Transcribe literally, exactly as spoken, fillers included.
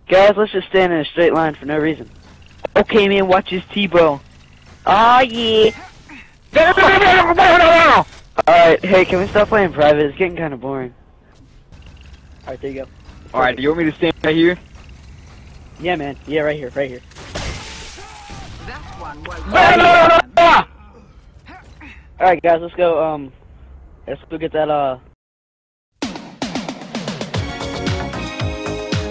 Guys, let's just stand in a straight line for no reason. Okay, man, watch his Tbow. Aw, yeah. Alright, hey, can we stop playing private? It's getting kind of boring. Alright, there you go. Alright, do you want me to stand right here? Yeah, man. Yeah, right here, right here. That one was Alright, guys, let's go, um, let's go get that, uh,